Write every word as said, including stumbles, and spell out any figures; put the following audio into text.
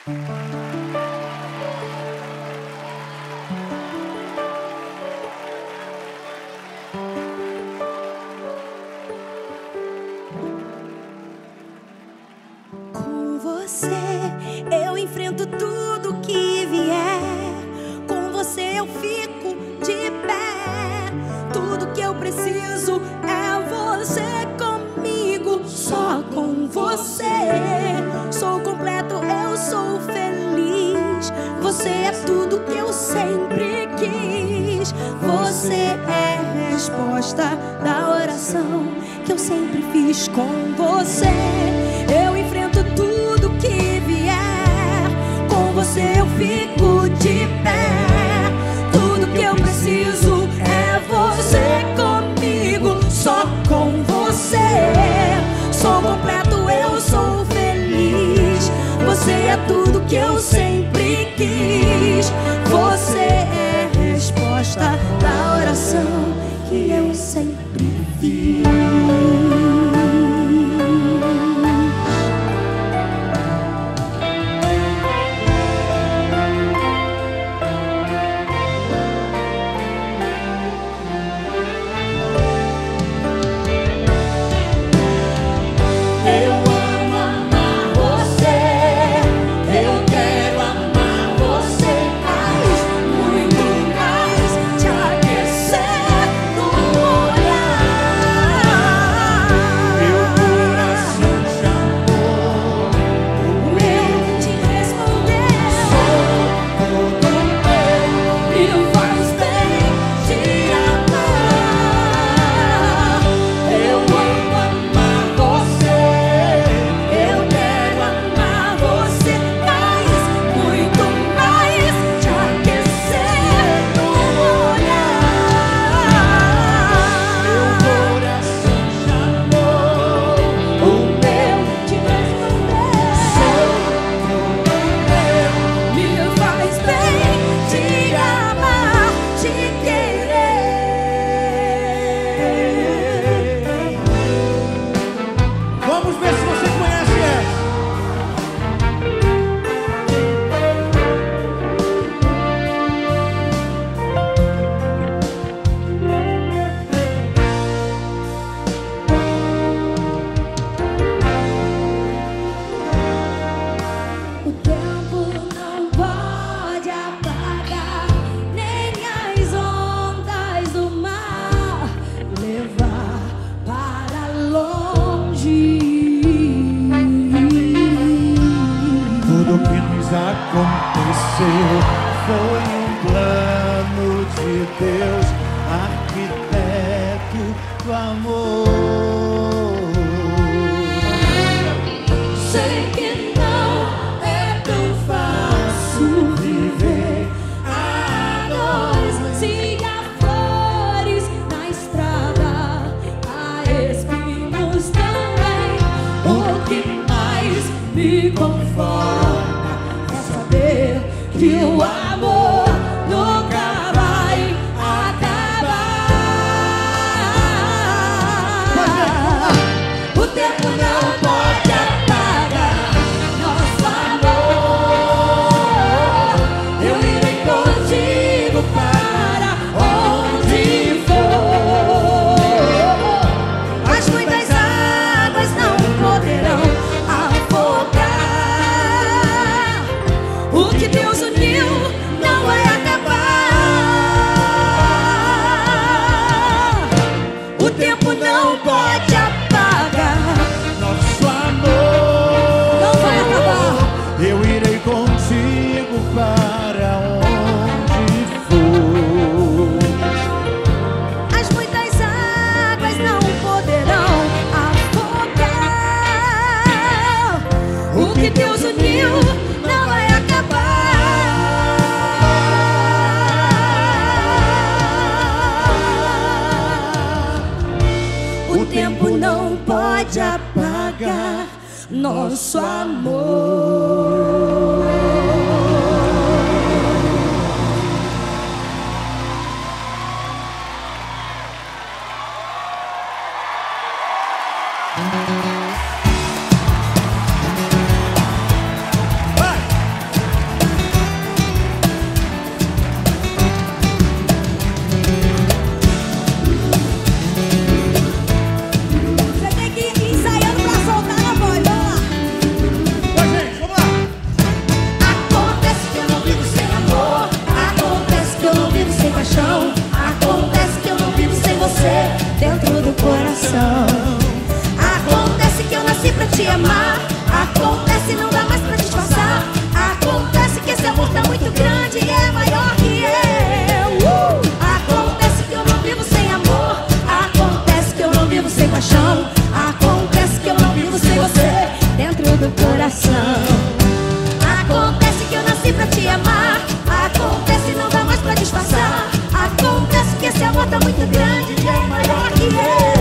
Com você eu enfrento tudo que vier. Com você eu fico de pé. Tudo que eu preciso é você comigo. Só com você sou completo, eu sou feliz. Você é tudo que eu sempre quis. Você é a resposta da oração que eu sempre fiz. Com você eu enfrento tudo que vier. Com você eu fico de pé. Tudo que eu preciso é você comigo. Só com você sou completo, eu sou feliz. Você é tudo que eu sempre quis. Você é a resposta da oração que eu sempre fiz. Aconteceu, foi um plano de Deus, arquiteto do amor. Sei que não é tão fácil viver a dois. Se há flores na estrada, há espinhos também. O que mais me conforta que o amor nunca vai acabar. O tempo não pode apagar nosso amor. Eu irei contigo para onde for. As muitas águas não poderão afogar o que Deus uniu, não vai acabar. O tempo não pode apagar nosso amor. Não vai acabar. Eu irei contigo para onde for. As muitas águas não poderão afogar o que Deus uniu, não vai acabar. O tempo não pode apagar nosso amor. Vai! Acontece que eu nasci pra te amar. Acontece, não dá mais pra disfarçar. Acontece que esse amor tá muito grande e é maior que eu.